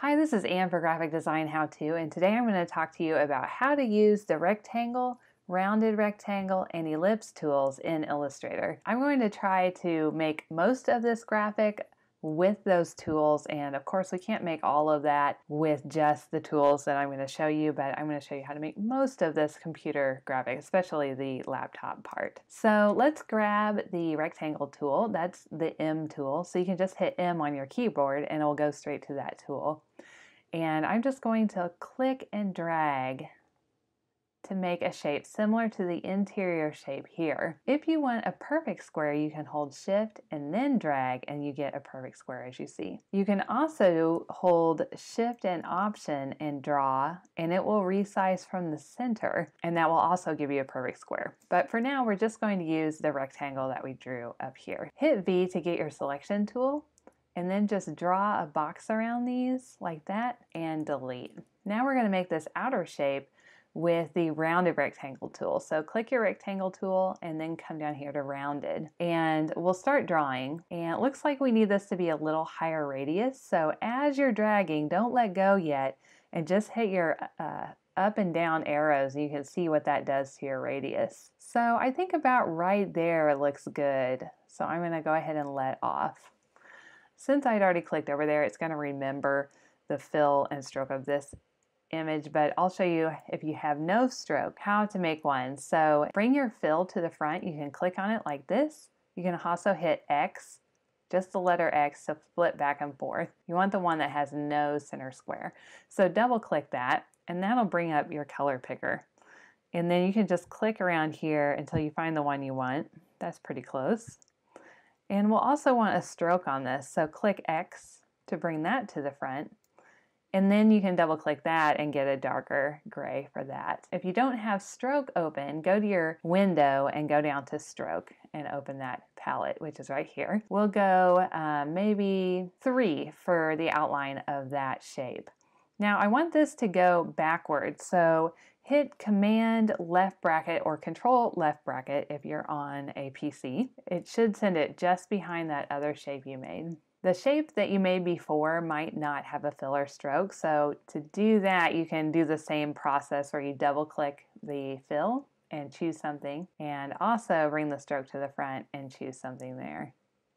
Hi, this is Ann for Graphic Design How To, and today I'm going to talk to you about how to use the rectangle, rounded rectangle, and ellipse tools in Illustrator. I'm going to try to make most of this graphic with those tools, and of course we can't make all of that with just the tools that I'm going to show you, but I'm going to show you how to make most of this computer graphic, especially the laptop part. So let's grab the rectangle tool. That's the M tool, so you can just hit M on your keyboard and it will go straight to that tool. And I'm just going to click and drag to make a shape similar to the interior shape here. If you want a perfect square, you can hold Shift and then drag and you get a perfect square, as you see. You can also hold Shift and Option and draw, and it will resize from the center, and that will also give you a perfect square. But for now, we're just going to use the rectangle that we drew up here. Hit V to get your selection tool, and then just draw a box around these like that and delete. Now we're going to make this outer shape with the rounded rectangle tool. So click your rectangle tool and then come down here to rounded. And we'll start drawing. And it looks like we need this to be a little higher radius. So as you're dragging, don't let go yet and just hit your up and down arrows and you can see what that does to your radius. So I think about right there it looks good. So I'm going to go ahead and let off. Since I'd already clicked over there, it's going to remember the fill and stroke of this image, but I'll show you if you have no stroke how to make one. So bring your fill to the front. You can click on it like this. You can also hit X, just the letter X, to flip back and forth. You want the one that has no center square. So double click that and that'll bring up your color picker. And then you can just click around here until you find the one you want. That's pretty close. And we'll also want a stroke on this. So click X to bring that to the front. And then you can double click that and get a darker gray for that. If you don't have stroke open, go to your window and go down to stroke and open that palette, which is right here. We'll go maybe 3 for the outline of that shape. Now I want this to go backwards, so hit Command left bracket or Control left bracket if you're on a PC. It should send it just behind that other shape you made. The shape that you made before might not have a filler stroke, so to do that you can do the same process where you double click the fill and choose something, and also bring the stroke to the front and choose something there.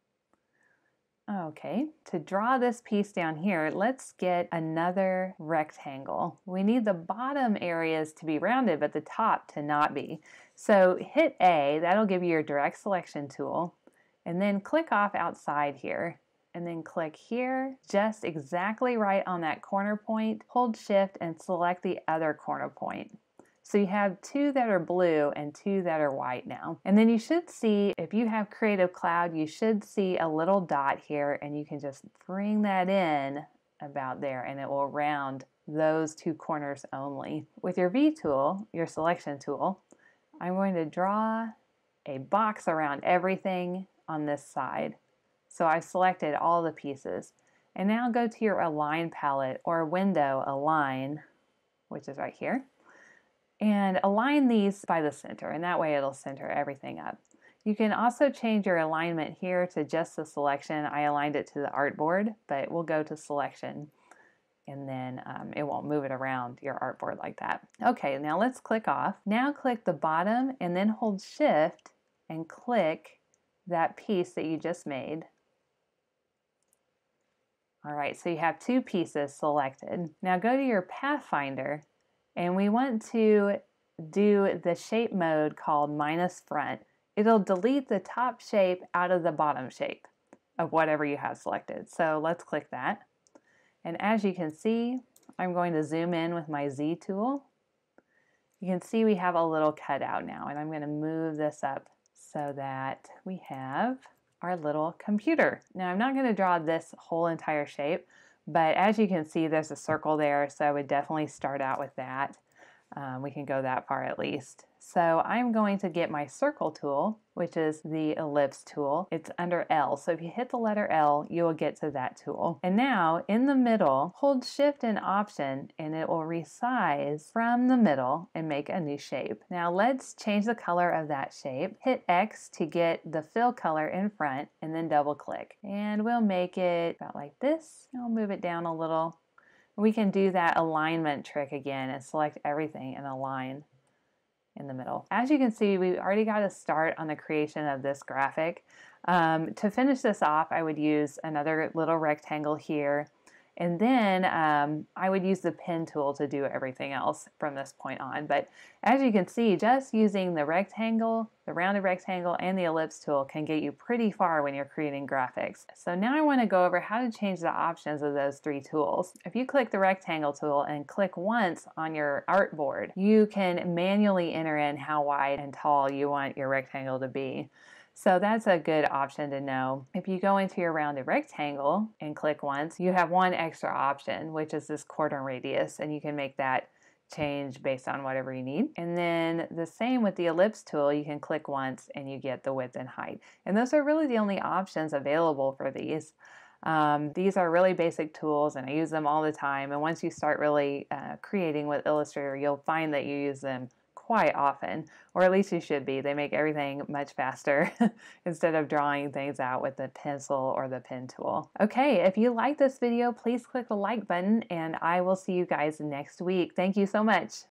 Okay, to draw this piece down here, let's get another rectangle. We need the bottom areas to be rounded, but the top to not be. So hit A, that'll give you your direct selection tool, and then click off outside here. And then click here, just exactly right on that corner point, hold Shift and select the other corner point. So you have 2 that are blue and 2 that are white now. And then you should see, if you have Creative Cloud, you should see a little dot here and you can just bring that in about there and it will round those 2 corners only. With your V tool, your selection tool, I'm going to draw a box around everything on this side. So I've selected all the pieces. And now go to your Align palette or Window Align, which is right here, and align these by the center, and that way it'll center everything up. You can also change your alignment here to just the selection. I aligned it to the artboard, but we'll go to selection and then it won't move it around your artboard like that. Okay, now let's click off. Now click the bottom and then hold Shift and click that piece that you just made. All right, so you have 2 pieces selected. Now go to your Pathfinder and we want to do the shape mode called minus front. It'll delete the top shape out of the bottom shape of whatever you have selected. So let's click that. And as you can see, I'm going to zoom in with my Z tool. You can see we have a little cutout now, and I'm going to move this up so that we have our little computer. Now I'm not going to draw this whole entire shape, but as you can see there's a circle there, so I would definitely start out with that. We can go that far at least. So I'm going to get my circle tool, which is the ellipse tool. It's under L. So if you hit the letter L, you will get to that tool. And now in the middle, hold Shift and Option and it will resize from the middle and make a new shape. Now let's change the color of that shape. Hit X to get the fill color in front and then double click. And we'll make it about like this. I'll move it down a little We can do that alignment trick again and select everything and align in the middle. As you can see, we already got a start on the creation of this graphic. To finish this off, I would use another little rectangle here, and then I would use the pen tool to do everything else from this point on. But as you can see, just using the rectangle, the rounded rectangle, and the ellipse tool can get you pretty far when you're creating graphics. So now I want to go over how to change the options of those three tools. If you click the rectangle tool and click once on your artboard, you can manually enter in how wide and tall you want your rectangle to be. So that's a good option to know. If you go into your rounded rectangle and click once, you have one extra option, which is this quarter radius, and you can make that change based on whatever you need. And then the same with the ellipse tool, you can click once and you get the width and height. And those are really the only options available for these. These are really basic tools and I use them all the time. And once you start really creating with Illustrator, you'll find that you use them quite often, or at least you should be. They make everything much faster instead of drawing things out with the pencil or the pen tool. Okay, if you like this video, please click the like button and I will see you guys next week. Thank you so much.